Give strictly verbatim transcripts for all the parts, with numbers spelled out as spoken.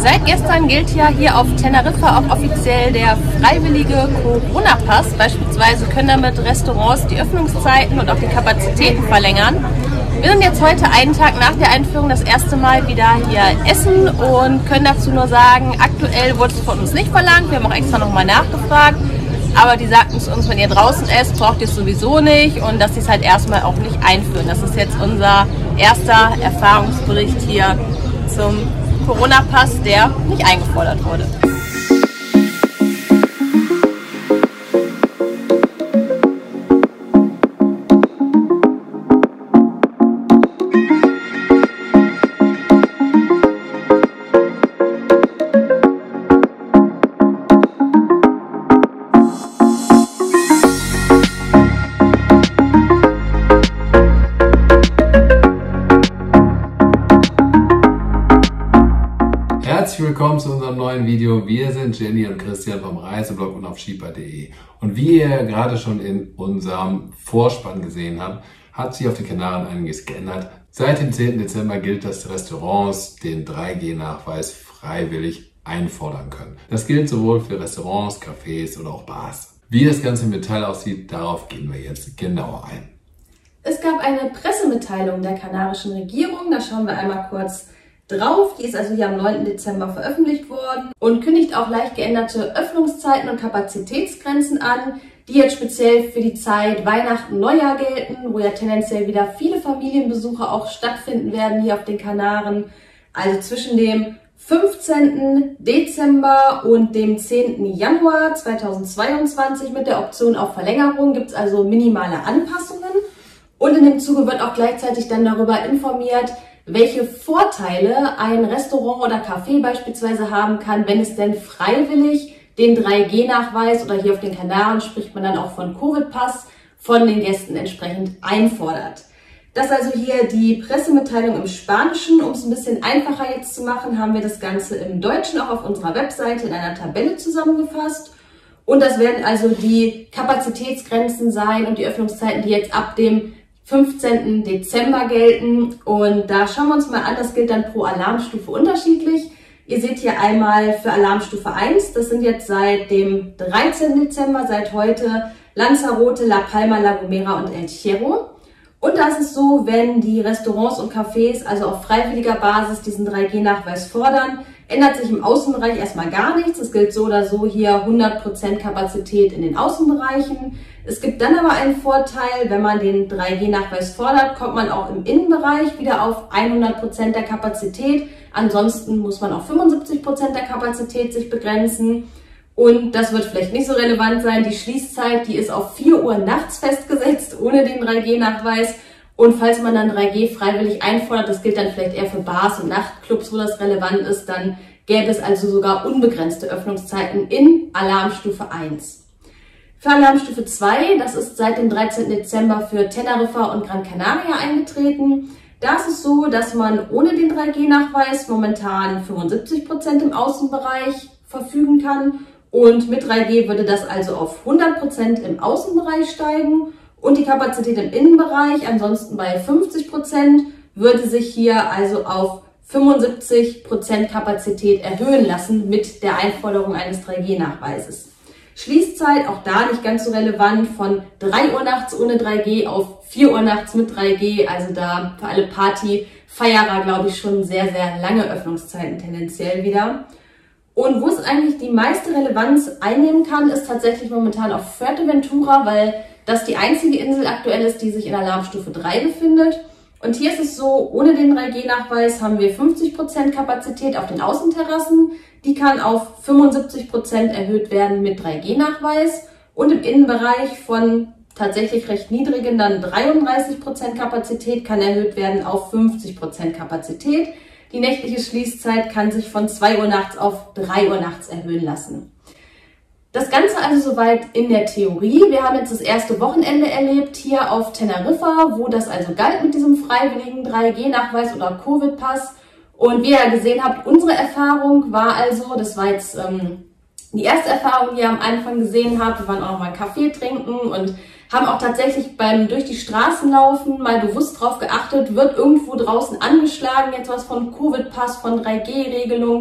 Seit gestern gilt ja hier auf Teneriffa auch offiziell der freiwillige Corona-Pass. Beispielsweise können damit Restaurants die Öffnungszeiten und auch die Kapazitäten verlängern. Wir sind jetzt heute einen Tag nach der Einführung das erste Mal wieder hier essen und können dazu nur sagen, aktuell wurde es von uns nicht verlangt. Wir haben auch extra nochmal nachgefragt. Aber die sagten zu uns, wenn ihr draußen esst, braucht ihr es sowieso nicht und dass sie es halt erstmal auch nicht einführen. Das ist jetzt unser erster Erfahrungsbericht hier zum Corona-Pass, der nicht eingefordert wurde. Herzlich willkommen zu unserem neuen Video. Wir sind Jenny und Christian vom Reiseblog und auf Skipa punkt de. Und wie ihr gerade schon in unserem Vorspann gesehen habt, hat sich auf den Kanaren einiges geändert. Seit dem zehnten Dezember gilt, dass Restaurants den drei G Nachweis freiwillig einfordern können. Das gilt sowohl für Restaurants, Cafés oder auch Bars. Wie das Ganze im Detail aussieht, darauf gehen wir jetzt genauer ein. Es gab eine Pressemitteilung der kanarischen Regierung, da schauen wir einmal kurz drauf. Die ist also hier am neunten Dezember veröffentlicht worden und kündigt auch leicht geänderte Öffnungszeiten und Kapazitätsgrenzen an, die jetzt speziell für die Zeit Weihnachten, Neujahr gelten, wo ja tendenziell wieder viele Familienbesuche auch stattfinden werden hier auf den Kanaren. Also zwischen dem fünfzehnten Dezember und dem zehnten Januar zweitausendzweiundzwanzig mit der Option auf Verlängerung gibt es also minimale Anpassungen. Und in dem Zuge wird auch gleichzeitig dann darüber informiert, welche Vorteile ein Restaurant oder Café beispielsweise haben kann, wenn es denn freiwillig den drei G Nachweis oder hier auf den Kanaren spricht man dann auch von Covid-Pass von den Gästen entsprechend einfordert. Das ist also hier die Pressemitteilung im Spanischen. Um es ein bisschen einfacher jetzt zu machen, haben wir das Ganze im Deutschen auch auf unserer Webseite in einer Tabelle zusammengefasst. Und das werden also die Kapazitätsgrenzen sein und die Öffnungszeiten, die jetzt ab dem fünfzehnten Dezember gelten. Und da schauen wir uns mal an, das gilt dann pro Alarmstufe unterschiedlich. Ihr seht hier einmal für Alarmstufe eins, das sind jetzt seit dem dreizehnten Dezember, seit heute Lanzarote, La Palma, La Gomera und El Hierro. Und da ist es so, wenn die Restaurants und Cafés also auf freiwilliger Basis diesen drei G Nachweis fordern, ändert sich im Außenbereich erstmal gar nichts. Es gilt so oder so hier hundert Prozent Kapazität in den Außenbereichen. Es gibt dann aber einen Vorteil, wenn man den drei G Nachweis fordert, kommt man auch im Innenbereich wieder auf hundert Prozent der Kapazität. Ansonsten muss man auf fünfundsiebzig Prozent der Kapazität sich begrenzen. Und das wird vielleicht nicht so relevant sein. Die Schließzeit, die ist auf vier Uhr nachts festgesetzt, ohne den drei G Nachweis. Und falls man dann drei G freiwillig einfordert, das gilt dann vielleicht eher für Bars und Nachtclubs, wo das relevant ist, dann gäbe es also sogar unbegrenzte Öffnungszeiten in Alarmstufe eins. Für Alarmstufe zwei, das ist seit dem dreizehnten Dezember für Teneriffa und Gran Canaria eingetreten. Da ist es so, dass man ohne den drei G Nachweis momentan fünfundsiebzig Prozent im Außenbereich verfügen kann. Und mit drei G würde das also auf hundert Prozent im Außenbereich steigen. Und die Kapazität im Innenbereich, ansonsten bei fünfzig Prozent, würde sich hier also auf fünfundsiebzig Prozent Kapazität erhöhen lassen mit der Einforderung eines drei G Nachweises. Schließzeit, auch da nicht ganz so relevant, von drei Uhr nachts ohne drei G auf vier Uhr nachts mit drei G. Also da für alle Partyfeierer, glaube ich, schon sehr, sehr lange Öffnungszeiten tendenziell wieder. Und wo es eigentlich die meiste Relevanz einnehmen kann, ist tatsächlich momentan auf Fuerteventura, weil das die einzige Insel aktuell ist, die sich in Alarmstufe drei befindet. Und hier ist es so, ohne den drei G Nachweis haben wir fünfzig Prozent Kapazität auf den Außenterrassen. Die kann auf fünfundsiebzig Prozent erhöht werden mit drei G Nachweis. Und im Innenbereich von tatsächlich recht niedrigen dann dreiunddreißig Prozent Kapazität kann erhöht werden auf fünfzig Prozent Kapazität. Die nächtliche Schließzeit kann sich von zwei Uhr nachts auf drei Uhr nachts erhöhen lassen. Das Ganze also soweit in der Theorie. Wir haben jetzt das erste Wochenende erlebt hier auf Teneriffa, wo das also galt mit diesem freiwilligen drei G Nachweis oder Covid-Pass. Und wie ihr ja gesehen habt, unsere Erfahrung war also, das war jetzt ähm, die erste Erfahrung, die ihr am Anfang gesehen habt. Wir waren auch noch mal einen Kaffee trinken und haben auch tatsächlich beim durch die Straßen laufen mal bewusst drauf geachtet, wird irgendwo draußen angeschlagen, jetzt was von Covid-Pass, von drei G Regelung,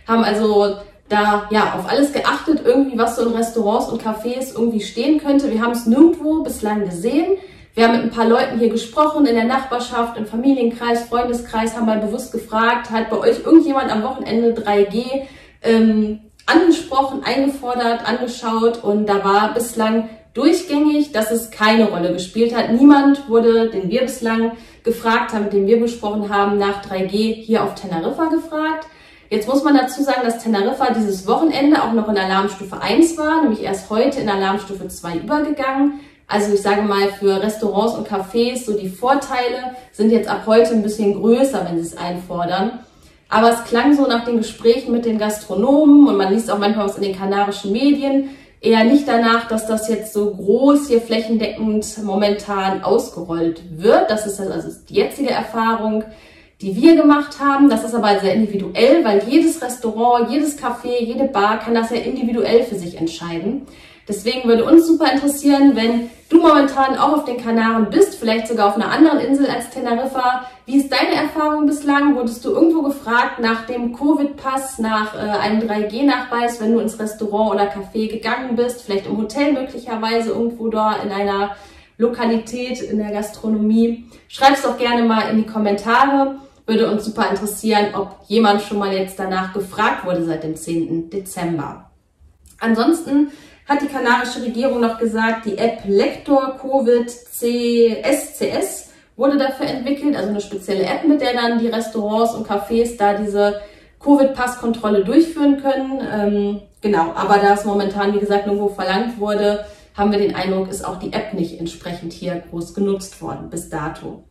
haben also da ja auf alles geachtet, irgendwie was so in Restaurants und Cafés irgendwie stehen könnte. Wir haben es nirgendwo bislang gesehen. Wir haben mit ein paar Leuten hier gesprochen, in der Nachbarschaft, im Familienkreis, Freundeskreis, haben mal bewusst gefragt, hat bei euch irgendjemand am Wochenende drei G ähm, angesprochen, eingefordert, angeschaut, und da war bislang durchgängig, dass es keine Rolle gespielt hat. Niemand wurde, den wir bislang gefragt haben, mit dem wir besprochen haben, nach drei G hier auf Teneriffa gefragt. Jetzt muss man dazu sagen, dass Teneriffa dieses Wochenende auch noch in Alarmstufe eins war, nämlich erst heute in Alarmstufe zwei übergegangen. Also ich sage mal, für Restaurants und Cafés, so die Vorteile sind jetzt ab heute ein bisschen größer, wenn sie es einfordern. Aber es klang so nach den Gesprächen mit den Gastronomen, und man liest auch manchmal was in den kanarischen Medien, eher nicht danach, dass das jetzt so groß hier flächendeckend momentan ausgerollt wird. Das ist also die jetzige Erfahrung, die wir gemacht haben. Das ist aber sehr individuell, weil jedes Restaurant, jedes Café, jede Bar kann das ja individuell für sich entscheiden. Deswegen würde uns super interessieren, wenn du momentan auch auf den Kanaren bist, vielleicht sogar auf einer anderen Insel als Teneriffa. Wie ist deine Erfahrung bislang? Wurdest du irgendwo gefragt nach dem Covid-Pass, nach äh, einem drei G Nachweis, wenn du ins Restaurant oder Café gegangen bist, vielleicht im Hotel möglicherweise, irgendwo da in einer Lokalität, in der Gastronomie? Schreib es doch gerne mal in die Kommentare. Würde uns super interessieren, ob jemand schon mal jetzt danach gefragt wurde seit dem zehnten Dezember. Ansonsten hat die kanarische Regierung noch gesagt, die App Lector Covid S C S wurde dafür entwickelt, also eine spezielle App, mit der dann die Restaurants und Cafés da diese Covid-Pass-Kontrolle durchführen können. Ähm, genau, aber da es momentan, wie gesagt, nirgendwo verlangt wurde, haben wir den Eindruck, ist auch die App nicht entsprechend hier groß genutzt worden bis dato.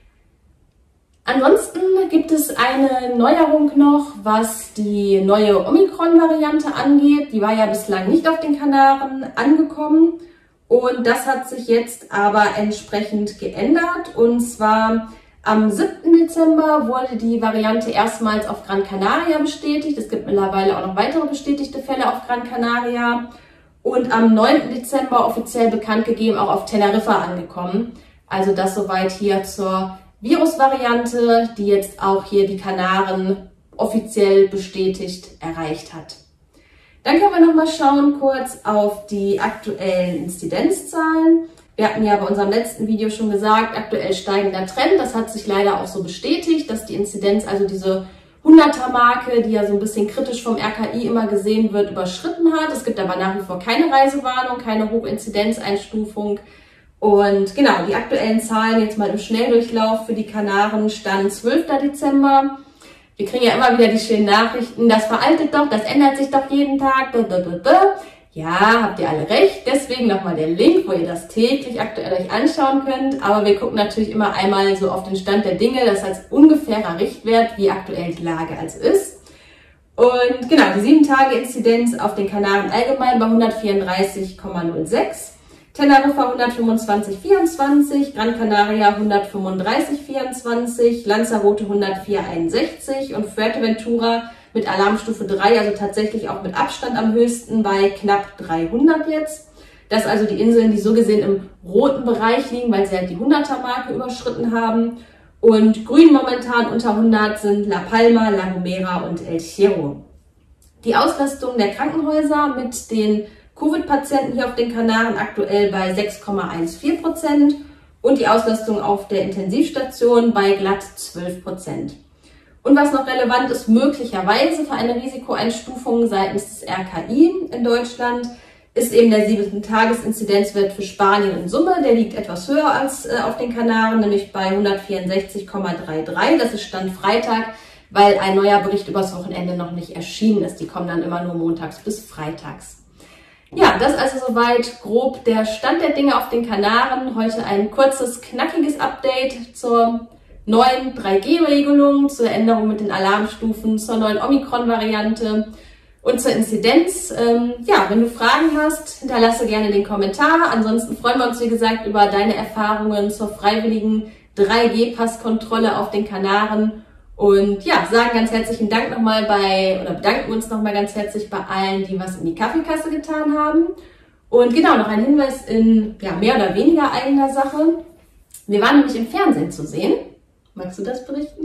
Ansonsten gibt es eine Neuerung noch, was die neue Omikron-Variante angeht. Die war ja bislang nicht auf den Kanaren angekommen, und das hat sich jetzt aber entsprechend geändert. Und zwar am siebten Dezember wurde die Variante erstmals auf Gran Canaria bestätigt. Es gibt mittlerweile auch noch weitere bestätigte Fälle auf Gran Canaria. Und am neunten Dezember offiziell bekannt gegeben, auch auf Teneriffa angekommen. Also das soweit hier zur Virusvariante, die jetzt auch hier die Kanaren offiziell bestätigt erreicht hat. Dann können wir noch mal schauen kurz auf die aktuellen Inzidenzzahlen. Wir hatten ja bei unserem letzten Video schon gesagt, aktuell steigender Trend. Das hat sich leider auch so bestätigt, dass die Inzidenz, also diese hunderter-Marke, die ja so ein bisschen kritisch vom R K I immer gesehen wird, überschritten hat. Es gibt aber nach wie vor keine Reisewarnung, keine Hochinzidenzeinstufung. Und genau, die aktuellen Zahlen jetzt mal im Schnelldurchlauf für die Kanaren stand zwölften Dezember. Wir kriegen ja immer wieder die schönen Nachrichten, das veraltet doch, das ändert sich doch jeden Tag. Ja, habt ihr alle recht. Deswegen nochmal der Link, wo ihr das täglich aktuell euch anschauen könnt. Aber wir gucken natürlich immer einmal so auf den Stand der Dinge, das als ungefährer Richtwert, wie aktuell die Lage also ist. Und genau, die sieben Tage Inzidenz auf den Kanaren allgemein bei hundertvierunddreißig Komma null sechs. Teneriffa hundertfünfundzwanzig Komma vierundzwanzig, Gran Canaria hundertfünfunddreißig Komma vierundzwanzig, Lanzarote hundertvier Komma einundsechzig und Fuerteventura mit Alarmstufe drei, also tatsächlich auch mit Abstand am höchsten, bei knapp dreihundert jetzt. Das sind also die Inseln, die so gesehen im roten Bereich liegen, weil sie halt die hunderter-Marke überschritten haben. Und grün momentan unter hundert sind La Palma, La Gomera und El Hierro. Die Auslastung der Krankenhäuser mit den Covid-Patienten hier auf den Kanaren aktuell bei sechs Komma vierzehn Prozent und die Auslastung auf der Intensivstation bei glatt zwölf Prozent. Und was noch relevant ist, möglicherweise für eine Risikoeinstufung seitens des R K I in Deutschland, ist eben der siebten Tagesinzidenzwert für Spanien in Summe. Der liegt etwas höher als äh, auf den Kanaren, nämlich bei hundertvierundsechzig Komma dreiunddreißig. Das ist Stand Freitag, weil ein neuer Bericht übers Wochenende noch nicht erschienen ist. Die kommen dann immer nur montags bis freitags. Ja, das also soweit grob der Stand der Dinge auf den Kanaren. Heute ein kurzes, knackiges Update zur neuen drei G Regelung, zur Änderung mit den Alarmstufen, zur neuen Omikron-Variante und zur Inzidenz. Ähm, ja, wenn du Fragen hast, hinterlasse gerne den Kommentar. Ansonsten freuen wir uns, wie gesagt, über deine Erfahrungen zur freiwilligen drei G Passkontrolle auf den Kanaren. Und ja, sagen ganz herzlichen Dank nochmal bei, oder bedanken uns nochmal ganz herzlich bei allen, die was in die Kaffeekasse getan haben. Und genau, noch ein Hinweis in ja, mehr oder weniger eigener Sache. Wir waren nämlich im Fernsehen zu sehen. Magst du das berichten?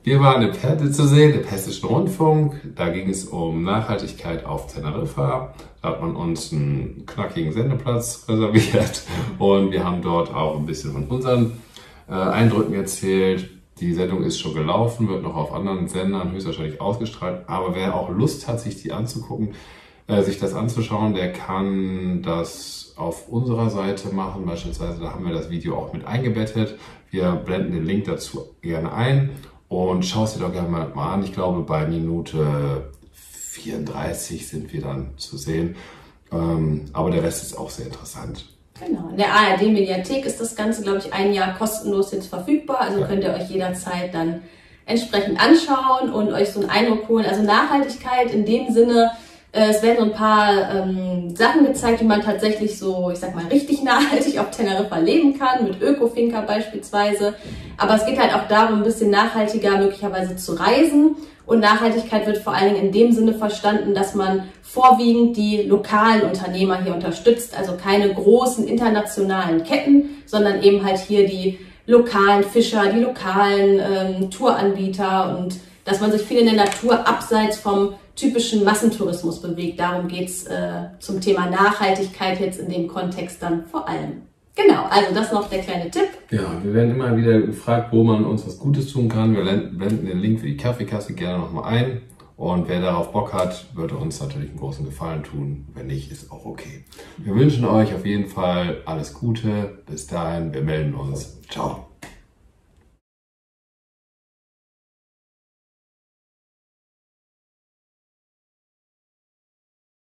Wir waren im P zu sehen, im Hessischen Rundfunk. Da ging es um Nachhaltigkeit auf Teneriffa. Da hat man uns einen knackigen Sendeplatz reserviert und wir haben dort auch ein bisschen von unseren äh, Eindrücken erzählt. Die Sendung ist schon gelaufen, wird noch auf anderen Sendern höchstwahrscheinlich ausgestrahlt. Aber wer auch Lust hat, sich die anzugucken, äh, sich das anzuschauen, der kann das auf unserer Seite machen. Beispielsweise, da haben wir das Video auch mit eingebettet. Wir blenden den Link dazu gerne ein und schau es dir doch gerne mal an. Ich glaube, bei Minute vierunddreißig sind wir dann zu sehen. Ähm, aber der Rest ist auch sehr interessant. Genau, in der A R D-Mediathek ist das Ganze, glaube ich, ein Jahr kostenlos jetzt verfügbar. Also ja. Könnt ihr euch jederzeit dann entsprechend anschauen und euch so einen Eindruck holen. Also Nachhaltigkeit in dem Sinne, äh, es werden so ein paar ähm, Sachen gezeigt, wie man tatsächlich so, ich sag mal, richtig nachhaltig auf Teneriffa leben kann, mit Öko-Finca beispielsweise. Aber es geht halt auch darum, ein bisschen nachhaltiger möglicherweise zu reisen. Und Nachhaltigkeit wird vor allen Dingen in dem Sinne verstanden, dass man vorwiegend die lokalen Unternehmer hier unterstützt, also keine großen internationalen Ketten, sondern eben halt hier die lokalen Fischer, die lokalen ähm, Touranbieter und dass man sich viel in der Natur abseits vom typischen Massentourismus bewegt. Darum geht's äh, zum Thema Nachhaltigkeit jetzt in dem Kontext dann vor allem. Genau, also das noch der kleine Tipp. Ja, wir werden immer wieder gefragt, wo man uns was Gutes tun kann. Wir blenden den Link für die Kaffeekasse gerne nochmal ein. Und wer darauf Bock hat, würde uns natürlich einen großen Gefallen tun. Wenn nicht, ist auch okay. Wir wünschen euch auf jeden Fall alles Gute. Bis dahin, wir melden uns. Ciao.